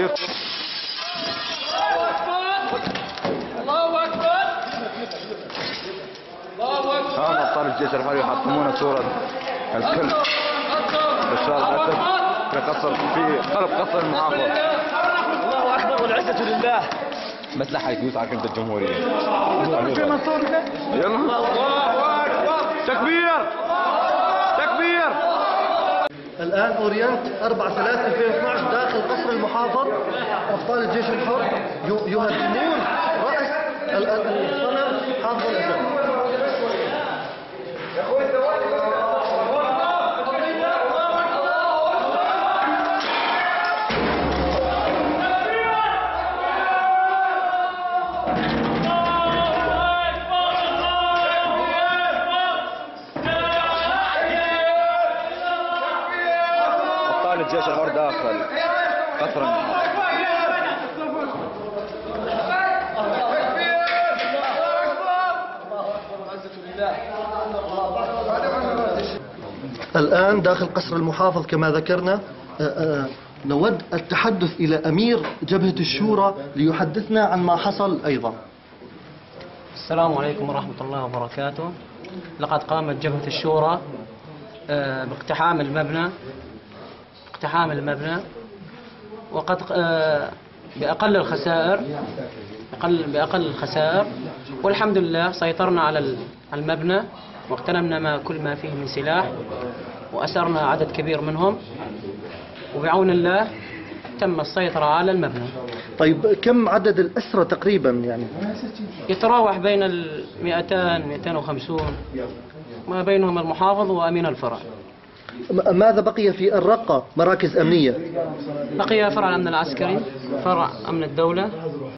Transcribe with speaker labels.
Speaker 1: الله أكبر. الله أكبر.
Speaker 2: هذا أبطال الجيش العربي يحطمون صورة الكل بشار الأسد في قصر في قلب قصر المحافظ.
Speaker 3: الله أكبر والعزة لله.
Speaker 2: بس لا حيفوز على كلمة الجمهورية. يلا
Speaker 1: الله أكبر.
Speaker 2: تكبير تكبير.
Speaker 4: الآن أورينت 4/3/2012 داخل قصر المحافظ. أبطال الجيش الحر يهدمون رأس الصنم حافظ الأسد.
Speaker 2: أبطال الجيش الحر داخل قصر المحافظ.
Speaker 4: الآن داخل قصر المحافظ كما ذكرنا. نود التحدث إلى أمير جبهة الشورى ليحدثنا عن ما حصل أيضا.
Speaker 5: السلام عليكم ورحمة الله وبركاته. لقد قامت جبهة الشورى باقتحام المبنى وقد بأقل الخسائر والحمد لله سيطرنا على المبنى واغتنمنا كل ما فيه من سلاح وأسرنا عدد كبير منهم وبعون الله تم السيطرة على المبنى.
Speaker 4: طيب كم عدد الأسرى تقريبا يعني؟
Speaker 5: يتراوح بين 200-250 ما بينهم المحافظ وأمين الفرع.
Speaker 4: ماذا بقي في الرقة مراكز أمنية؟
Speaker 5: بقي فرع الأمن العسكري، فرع أمن الدولة،